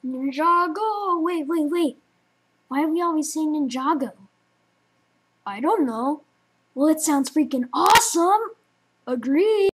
Ninjago! Wait. Why are we always saying Ninjago? I don't know. Well, it sounds freaking awesome! Agreed!